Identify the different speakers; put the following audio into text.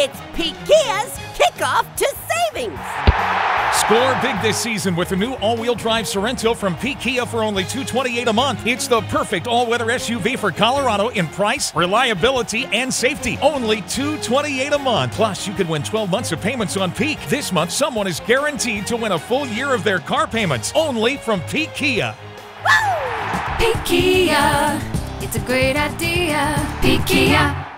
Speaker 1: It's Peak Kia's kickoff to savings.
Speaker 2: Score big this season with the new all-wheel drive Sorento from Peak Kia for only $228 a month. It's the perfect all-weather SUV for Colorado in price, reliability, and safety. Only $228 a month. Plus, you can win 12 months of payments on Peak. This month, someone is guaranteed to win a full year of their car payments. Only from Peak Kia.
Speaker 3: Peak Kia, it's a great idea. Peak Kia.